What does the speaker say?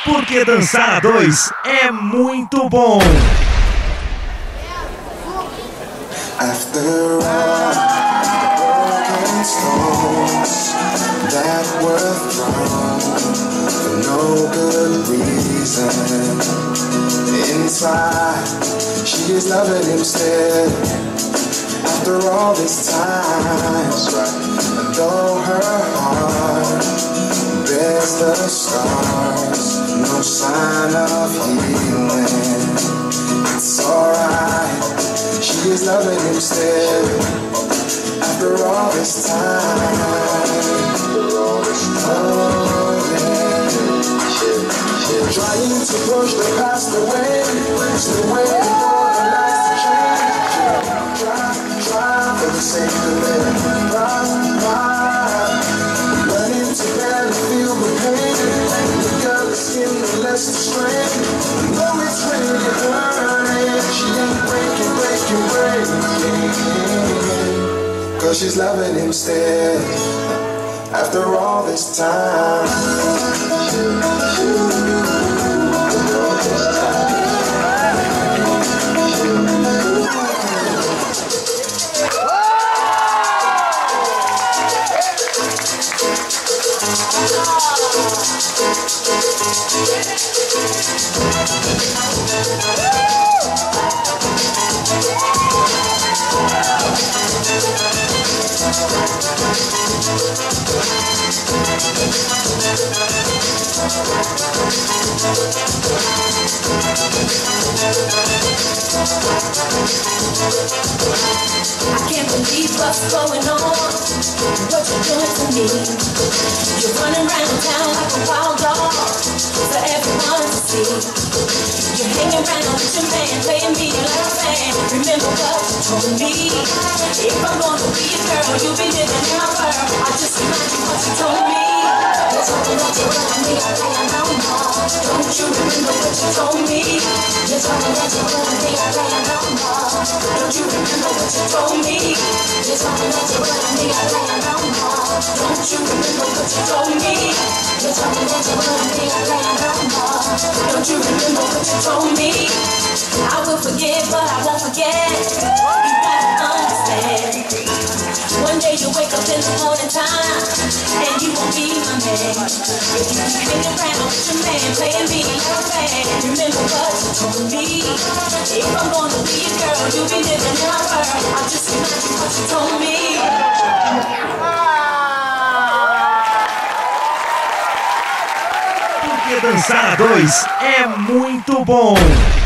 Porque dançar a dois é muito bom. After all the broken stones that were thrown for no good reason, inside she is loving him still. After all this time, and though her heart bears the scars, no sign of healing, it's alright. She is loving him still. After all this time, oh yeah. Trying to push the past away, before the lights to change. Try for the sake of living. Learning to barely feel the pain. The girl is skin, the less the strain. Though it's really hurting, she ain't breaking. 'Cause she's loving him still. After all this time. I can't believe what's going on, what you're doing to me. You're running around town like a wild dog for everyone to see. You're hanging around with your man, playing me like a fan. Remember what you told me. If I'm gonna be a girl, you'll be living in my world. I'll just remind you what you told me. You told me that you wouldn't be a player no more. Don't you remember what you told me? You told me that you wouldn't be a player no more. Don't you remember what you told me? You told me that you wouldn't be a player no more. Don't you remember what you told me? You told me that you wouldn't be a player no more. Don't you remember what you told me? I will forget, but I won't forget. You gotta understand. One day you wake up in the morning time, and you won't be my man. If you keep hanging around with your man, playing me like a fan. Remember what you told me. If I'm gonna be a girl, you'll be living in my world. I'll just remind you what you told me. Porque dançar a dois é muito bom.